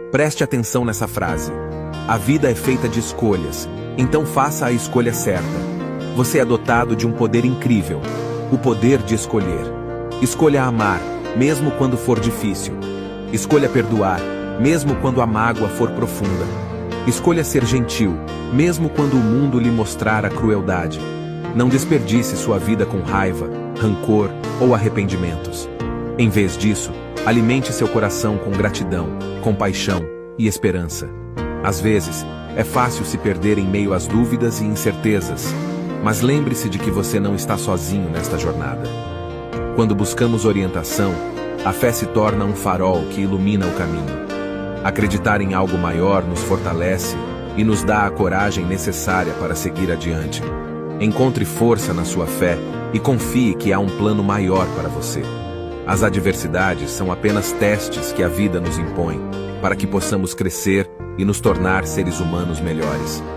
Preste atenção nessa frase. A vida é feita de escolhas, então faça a escolha certa. Você é dotado de um poder incrível, o poder de escolher. Escolha amar, mesmo quando for difícil. Escolha perdoar, mesmo quando a mágoa for profunda. Escolha ser gentil, mesmo quando o mundo lhe mostrar a crueldade. Não desperdice sua vida com raiva, rancor ou arrependimentos. Em vez disso, alimente seu coração com gratidão, compaixão e esperança. Às vezes, é fácil se perder em meio às dúvidas e incertezas, mas lembre-se de que você não está sozinho nesta jornada. Quando buscamos orientação, a fé se torna um farol que ilumina o caminho. Acreditar em algo maior nos fortalece e nos dá a coragem necessária para seguir adiante. Encontre força na sua fé e confie que há um plano maior para você. As adversidades são apenas testes que a vida nos impõe, para que possamos crescer e nos tornar seres humanos melhores.